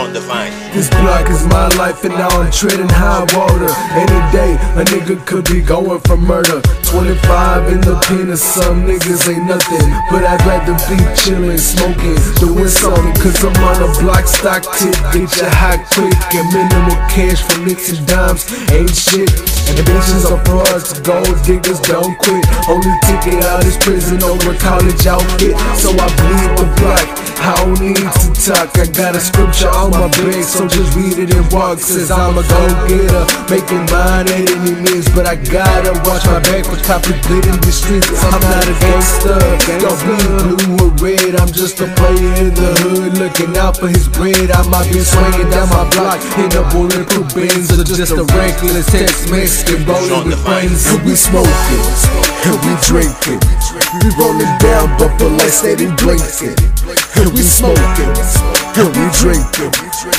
Sean Divine. This block is my life and now I'm treading high water. Any day a nigga could be going for murder. 25 in the pen and some niggas ain't nothing, but I'd rather be chillin', smoking, doing something. Cause I'm on a block stock tip, get your high quick. And minimal cash for nicks and dimes ain't shit. And the bitches are frauds, gold diggers don't quit. Only ticket out is prison over college outfit. So I bleed the block, I don't need to talk. I got a scripture on my back, so just read it and walk. Says I'm a go-getter, making mine at any means. But I gotta watch my back for copy bleeding the streets. I'm not a gangster, don't be blue or red. I'm just a player in the hood, looking out for his bread. I might be swinging down my block in a bulletproof Benz, or just a regular Tex-Mex, rolling with friends. And we smoking, and we drinking, we rolling down bumper like steady blinking. And we smoking, and we drinking,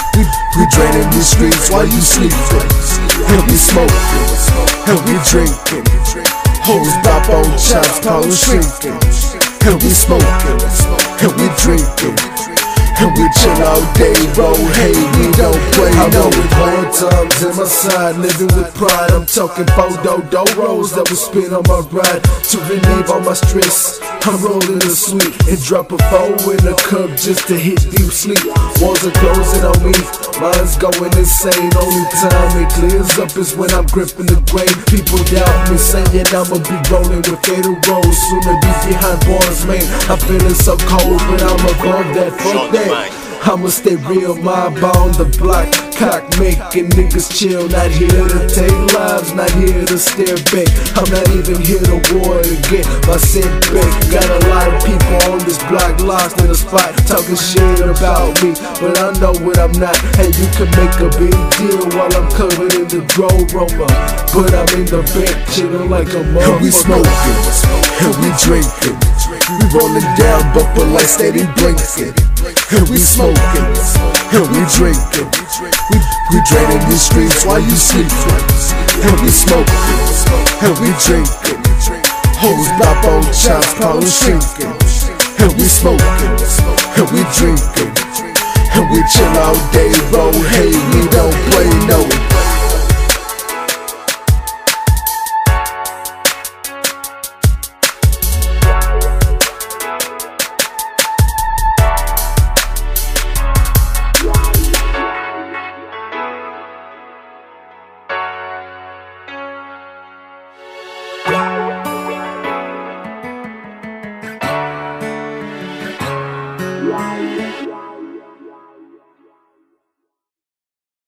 we draining these streets while you sleeping. And we smoking, and we drinking, hoes pop on chops, power shrinking. And we smoking, and we drinking, and we chill all day, roll, hey, we don't play. I know with hard times in my side, living with pride. I'm talking photo rolls that will spin on my ride to relieve all my stress. I'm rolling a sweet and drop a four in a cup just to hit deep sleep. Walls are closing on me, mine's going insane. Only time it clears up is when I'm gripping the grain. People doubt me, saying I'ma be rolling with fatal rolls. Soon to be behind bars, man. I'm feeling so cold, but I'm above that. Fuck that. I'ma stay real, mob on the block, cock making niggas chill. Not here to take lives, not here to stare back. I'm not even here to war to get my setback. Got a lot of people on this block lost in the spot, talking shit about me, but I know what I'm not. And you can make a big deal while I'm covered in the grow Roma, but I'm in the back chillin' like a motherfucker. And we smoking, and we drinking, we rolling down bumper like steady blinking. And we smoking, and we drinking, we draining these streets while you sleeping. And we smoking, and we drinking, hoes pop on chops, power shrinking. And we smoking, and we drinking, and we chill all day, roll, hey, we don't play, no.